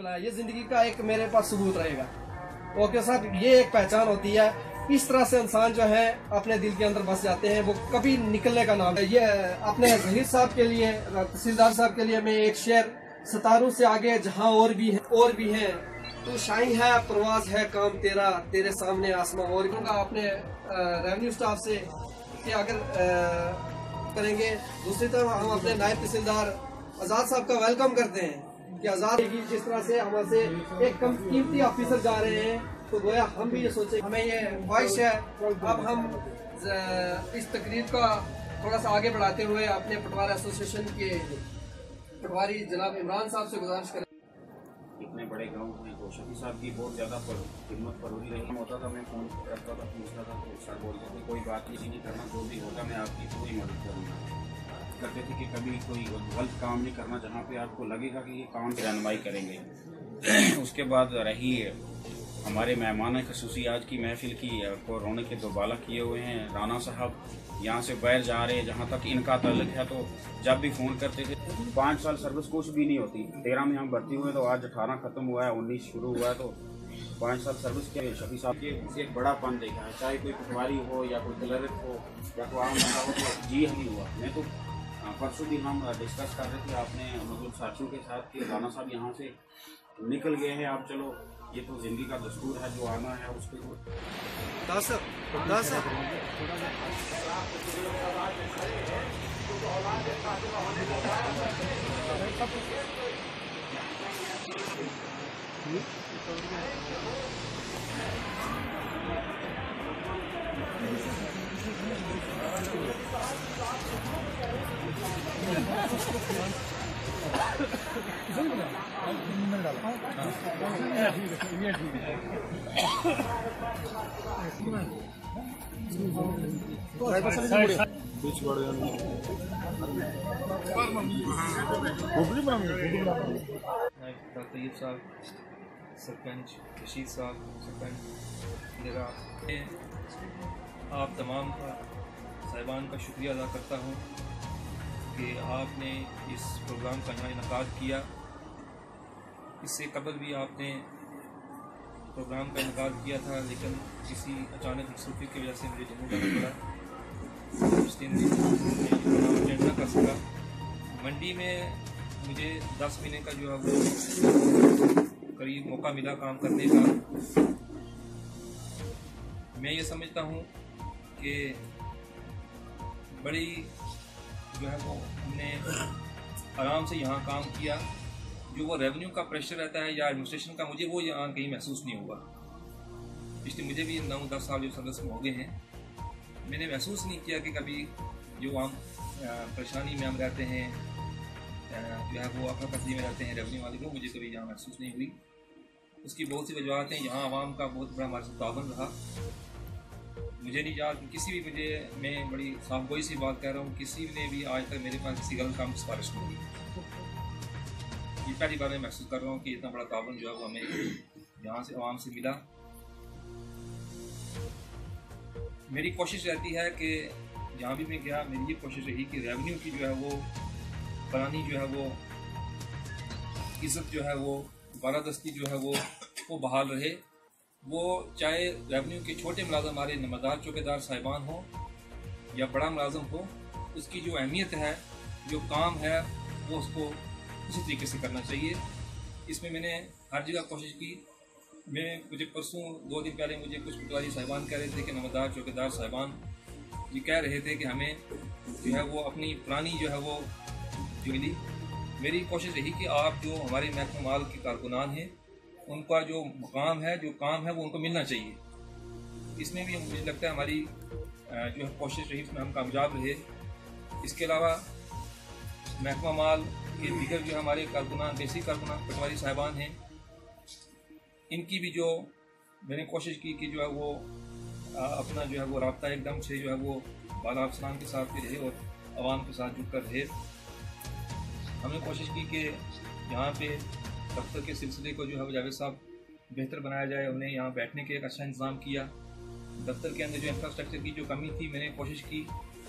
बनाया, ये जिंदगी का एक मेरे पास सबूत रहेगा। ओके साहब, ये एक पहचान होती है। इस तरह से इंसान जो है अपने दिल के अंदर बस जाते हैं, वो कभी निकलने का नाम है। ये अपने जहीर साहब के लिए, तहसीलदार साहब के लिए मैं एक शेर, सितारों से आगे जहां और भी है तू शाही है, प्रवाज है काम तेरा, तेरे सामने आसमां और भी। अपने रेवेन्यू स्टाफ से कि अगर करेंगे। दूसरी तरफ हम अपने नायब तहसीलदार आजाद साहब का वेलकम करते हैं कि आजाद जिस तरह से हमारे एक कम कीमती ऑफिसर जा रहे हैं, तो गोया हम भी ये सोचे, हमें ये ख्वाहिश है। अब हम इस तकरीर का थोड़ा सा आगे बढ़ाते हुए अपने पटवार एसोसिएशन के पटवारी जनाब इमरान साहब से गुजारिश करें। इतने बड़े गांव में तो शफी साहब की बहुत ज़्यादा हिम्मत परोरी रही होता था। मैं फ़ोन करता था, पूछता था, तो सर बोलते थे कोई बात नहीं करना, जो भी होगा मैं आपकी पूरी मदद करूँगा। करते थे कि कभी कोई गलत काम नहीं करना जहाँ पे आपको लगेगा कि ये काम की रहनुमाई करेंगे। उसके बाद रही हमारे मेहमान खसूसी आज की महफिल की को रोने के दोबाला किए हुए हैं राना साहब, यहाँ से बाहर जा रहे हैं। जहाँ तक इनका ताल्लुक है, तो जब भी फ़ोन करते थे 5 साल सर्विस कुछ भी नहीं होती। 13 में हम भर्ती हुए, तो आज 18 ख़त्म हुआ है, 19 शुरू हुआ है, तो 5 साल सर्विस के शफी साहब के एक बड़ा पन देखा है। चाहे कोई पटवारी हो या कोई क्लर्क हो या कोई आम बंदा हो, तो जी नहीं हुआ। मैं तो परसों भी हम डिस्कस कर रहे थे आपने मतलब साथियों के साथ कि राना साहब यहाँ से निकल गए हैं। आप चलो, ये तो जिंदगी का दस्तूर है, जो आना है उस पर तैयब साहब, सरपंच रशीद साहब, सरपंच आप तमाम का साहिबान का शुक्रिया अदा करता हूँ कि आपने इस प्रोग्राम का यहाँ इनकाद किया। इससे कबल भी आपने प्रोग्राम का इनकाद किया था, लेकिन किसी अचानक मसरूफी की वजह से मुझे जम्मू जाना पड़ा। उस दिन प्रोग्राम अटेंड न कर सका। मंडी में मुझे 10 महीने का जो है वो करीब मौका मिला काम करने का। मैं ये समझता हूँ कि बड़ी जो है वो हमने आराम से यहाँ काम किया। जो वो रेवेन्यू का प्रेशर रहता है या एडमिनिस्ट्रेशन का, मुझे वो यहाँ कहीं महसूस नहीं हुआ। इसलिए मुझे भी 9-10 साल जो सर्विस में हो गए हैं, मैंने महसूस नहीं किया कि कभी जो हम परेशानी में हम रहते हैं, जो है वो अफरा-तफरी में रहते हैं रेवेन्यू वाले को, मुझे कभी यहाँ महसूस नहीं हुई। उसकी बहुत सी वजूहत हैं। यहाँ आवाम का बहुत बड़ा हमारे साथ ताउन रहा। मुझे नहीं याद किसी भी मैं बड़ी साफगोई सी बात कह रहा हूँ, किसी ने भी आज तक मेरे पास किसी गलत काम की सिफारिश नहीं हुई। ये पहली बार मैं महसूस कर रहा हूँ कि इतना बड़ा ताउन जो है वो हमें यहाँ से आवाम से मिला। मेरी कोशिश रहती है कि जहाँ भी मैं गया, मेरी ये कोशिश रही कि रेवेन्यू की जो है वो पुरानी जो है वो इज़्ज़त जो है वो बालादस्ती जो है वो बहाल रहे। वो चाहे रेवेन्यू के छोटे मुलाजम हमारे नमदार चौकीदार साहिबान हो या बड़ा मुलाजम हो, उसकी जो अहमियत है, जो काम है, वो उसको उसी तरीके से करना चाहिए। इसमें मैंने हर जगह कोशिश की। मुझे परसों 2 दिन पहले मुझे कुछ पटवारी साहिबान कह रहे थे कि नमदार चौकीदार साहिबान ये कह रहे थे कि हमें जो है वो अपनी पुरानी जो है वो जुगली। मेरी कोशिश रही कि आप जो हमारे महकमा माल के कारकुनान हैं, उनका जो मकाम है, जो काम है, वो उनको मिलना चाहिए। इसमें भी मुझे लगता है हमारी जो है कोशिश रही, उसमें हम कामयाब रहे। इसके अलावा महकमा माल के दीगर जो हमारे कारकुनान, बेसिक कारकुनान पटवारी साहिबान हैं, इनकी भी जो मैंने कोशिश की कि जो है वो अपना जो है वो राब्ता एकदम से जो है वो बाला अफसरान के साथ भी रहे और आवाम के साथ जुड़ कर रहे। हमने कोशिश की कि यहाँ पे दफ्तर के सिलसिले को जो है जावेद साहब बेहतर बनाया जाए। उन्हें यहाँ बैठने के एक अच्छा इंतज़ाम किया। दफ्तर के अंदर जो इंफ्रास्ट्रक्चर की जो कमी थी, मैंने कोशिश की,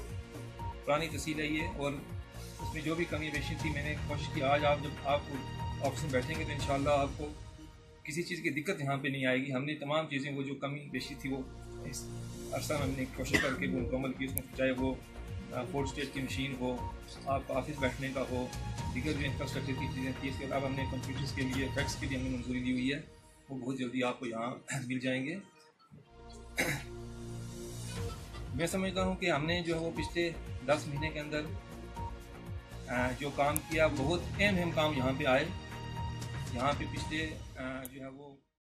पुरानी तहसील है ये, और उसमें जो भी कमी बेशी थी मैंने कोशिश की। आज आप जब आप ऑफिस में बैठेंगे तो इंशाल्लाह आपको किसी चीज़ की दिक्कत यहाँ पे नहीं आएगी। हमने तमाम चीज़ें वो जो कमी पेशी थी वो इस अरसा में हमने कोशिश करके वो मुकम्मल की, उसमें चाहे वो 4 स्टेज की मशीन हो, आप ऑफिस बैठने का हो, दीगर जो इंफ्रास्ट्रक्चर की चीज़ें थी। इसके अलावा हमने कंप्यूटर्स के लिए, फैक्स के लिए हमने मंजूरी दी हुई है, वो बहुत जल्दी आपको यहाँ मिल जाएंगे। मैं समझता हूँ कि हमने जो है वो पिछले 10 महीने के अंदर जो काम किया, बहुत अहम काम यहाँ पे आए। यहाँ पे पिछले जो है वो